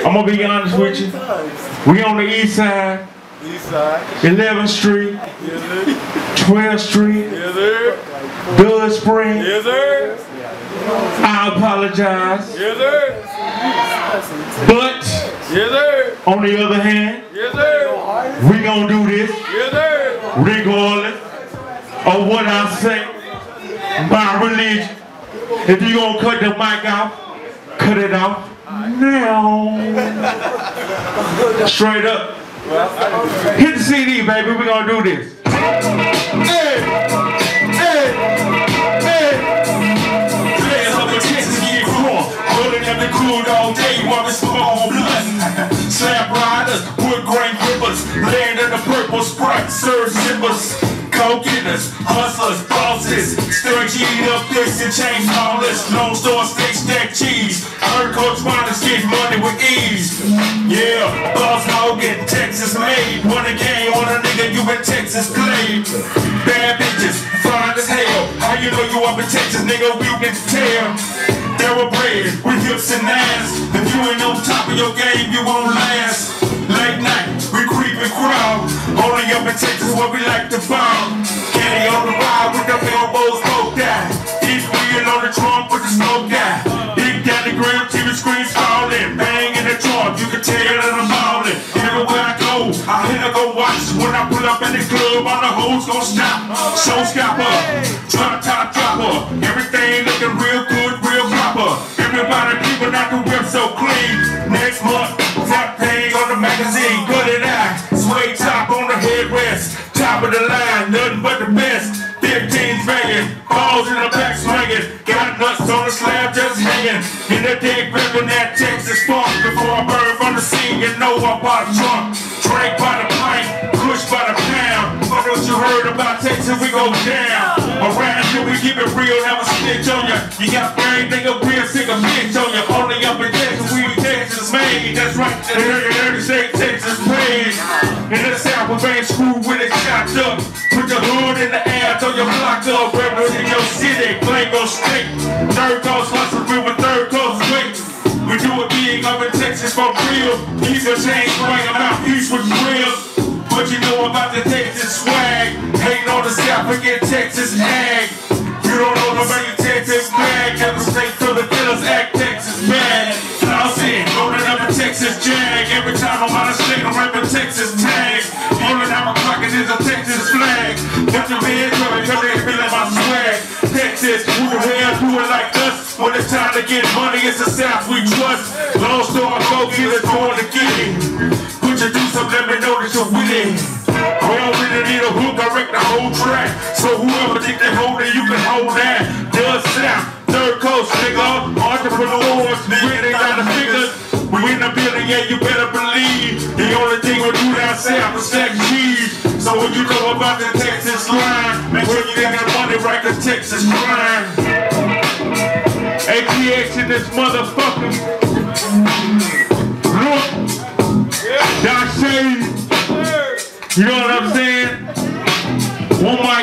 I'm gonna be honest with you. We on the east side. 11th Street. 12th Street. Dud Spring. I apologize. But on the other hand, we gonna do this regardless of what I say. My religion. If you gonna cut the mic off, cut it off now. Straight up. Hit the CD, baby. We gonna do this. Hey, hey, hey. Players up in Texas get raw. Rolling up the crude all day while it's small blood. Slap riders, wood grain grippers, land in the purple sprite, serve sippers. Go-getters, hustlers, bosses, stirring cheese up this and change smallest. Lone store steak stack cheese. Heard Coach Riders get money with ease. Yeah, Boss Hogan, Texas made. Won a game on a nigga you in Texas played. Bad bitches, fine as hell. How you know you up in Texas, nigga? We can tell. Thoroughbred with hips and ass. If you ain't on top of your game, you won't last. Late night, we creep and crawl. Only up in Texas where we like to bomb. Caddy on the ride with the elbows poked out. Each wheel on the trunk with the smoke out. Big down the grill, TV screens falling. Bang in the trunk, you can tell that I'm ballin'. Everywhere I go, I hit go watch. When I pull up in the club, all the hoes gon' stop. Showstopper, drop top dropper. Everything looking real good, real proper. Everybody keeping out the whip so clean. Next month, top thing on the magazine, cut it out. Suede top on the headrest. Top of the line, nothing but the best. 15's banging, balls in the back swinging. Got nuts on the slab just hanging. In the dick gripping that Texas funk. Before I burn from the scene, you know I bought a trunk. Drink by the pint, push by the pound. What else you heard about Texas, we go down. Around here we keep it real, never snitch on ya. You got brain, nigga, real sick of bitch on ya. Only up in Texas, we Texas made. That's right, the state Texas paid. In the South, we ain't screwed with it, chopped up. Put your hood in the air, throw your block up. Represent your city, claim your state. Third coast hustle, we were third coast quick. We do it big up in Texas for real. Keep your chains swing about peace with real. What you know about the Texas swag? Hating on the South, forget Texas ag. You don't know about your Texas flag. Every state till the killers act Texas bad. I'll see it, rolling up a Texas jag. Every time I'm out of state, I'm rapping Texas tag. Rolling out my pocket is a Texas flag. Put your hands up because they feeling my swag. Texas, who the hell do it like us? When it's time to get money, it's the South we trust. Lone Star, go get it, going to get it. Put your juice up, let me know that you're with it. We don't really need a hook, I wreck the whole track. So whoever think they hold it, you can hold that. Dud South, third coast, nigga. Entrepreneurs, we ain't got the figures. We in the building, yeah, you better believe. The only thing we do down south is stack cheese. So when you know about the Texas line, make sure you got that money right, the Texas grind. ATX in this motherfucker. Look, Doc Shady. You know what I'm saying? One mic